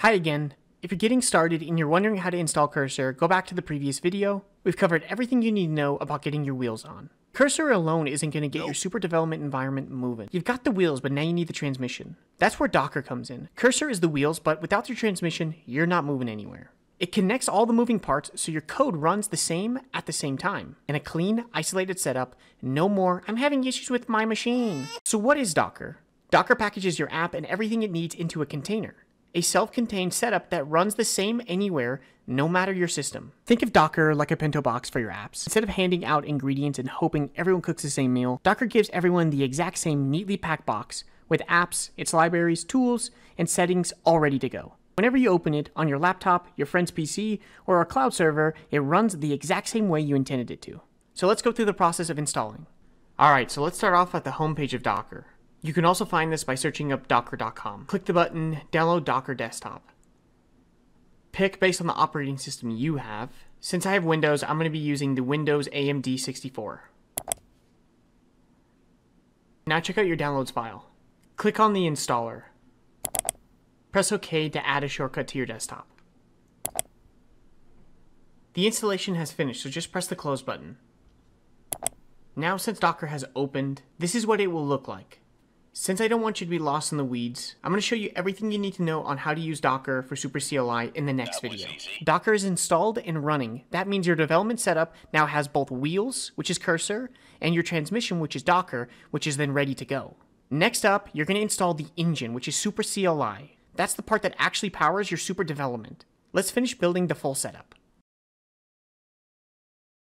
Hi again. If you're getting started and you're wondering how to install Cursor, go back to the previous video. We've covered everything you need to know about getting your wheels on. Cursor alone isn't going to get your Supra development environment moving. You've got the wheels, but now you need the transmission. That's where Docker comes in. Cursor is the wheels, but without your transmission, you're not moving anywhere. It connects all the moving parts so your code runs the same at the same time. In a clean, isolated setup, no more, I'm having issues with my machine. So what is Docker? Docker packages your app and everything it needs into a container. A self-contained setup that runs the same anywhere, no matter your system. Think of Docker like a Bento Box for your apps. Instead of handing out ingredients and hoping everyone cooks the same meal, Docker gives everyone the exact same neatly packed box with apps, its libraries, tools, and settings all ready to go. Whenever you open it on your laptop, your friend's PC, or a cloud server, it runs the exact same way you intended it to. So let's go through the process of installing. Alright, so let's start off at the homepage of Docker. You can also find this by searching up docker.com. Click the button, download Docker Desktop. Pick based on the operating system you have. Since I have Windows, I'm going to be using the Windows AMD 64. Now check out your downloads file. Click on the installer. Press OK to add a shortcut to your desktop. The installation has finished, so just press the close button. Now since Docker has opened, this is what it will look like. Since I don't want you to be lost in the weeds, I'm going to show you everything you need to know on how to use Docker for SupraCLI in the next video. Docker is installed and running. That means your development setup now has both wheels, which is Cursor, and your transmission, which is Docker, which is then ready to go. Next up, you're going to install the engine, which is SupraCLI. That's the part that actually powers your Supra development. Let's finish building the full setup.